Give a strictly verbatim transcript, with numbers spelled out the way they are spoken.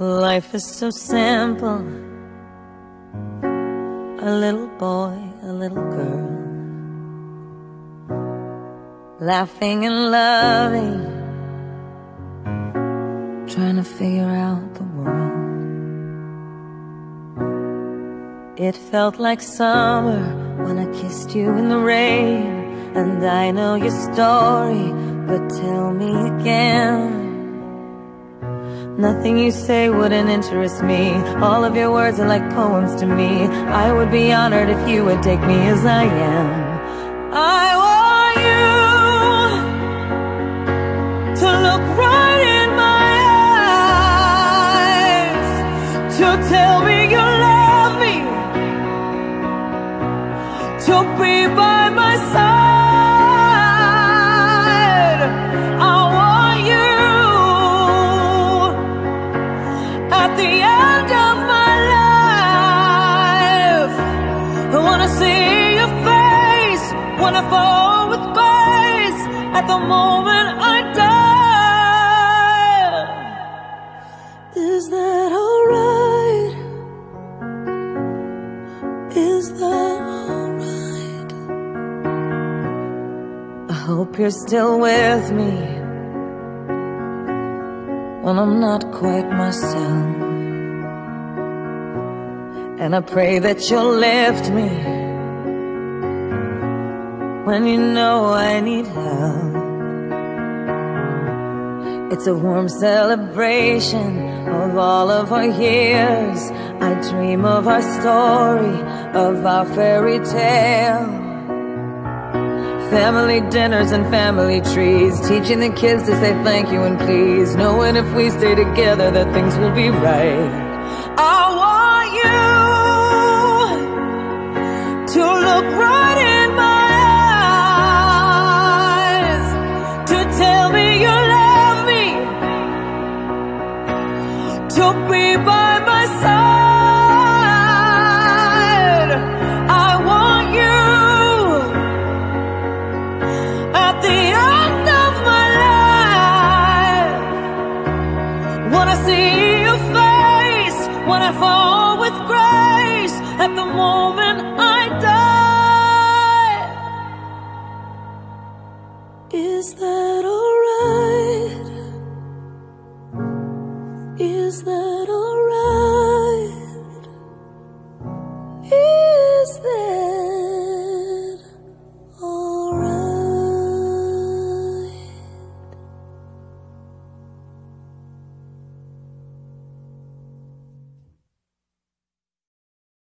Life is so simple. A little boy, a little girl, laughing and loving, trying to figure out the world. It felt like summer when I kissed you in the rain. And I know your story, but tell me again. Nothing you say wouldn't interest me. All of your words are like poems to me. I would be honored if you would take me as I am. I want you to look right in my eyes, to tell me you love me, to be by my side. At the end of my life, I wanna see your face, wanna fall with grace at the moment I die. Is that alright? Is that alright? I hope you're still with me when I'm not quite myself. And I pray that you'll lift me when you know I need help. It's a warm celebration of all of our years. I dream of our story, of our fairy tale. Family dinners and family trees, teaching the kids to say thank you and please, knowing if we stay together that things will be right. I want you to look right in my eyes, to tell me you love me, to be by my side. I want you at the end of my life, wanna see your face when I fall with grace at the moment I die. Is that alright? Is that alright? Is that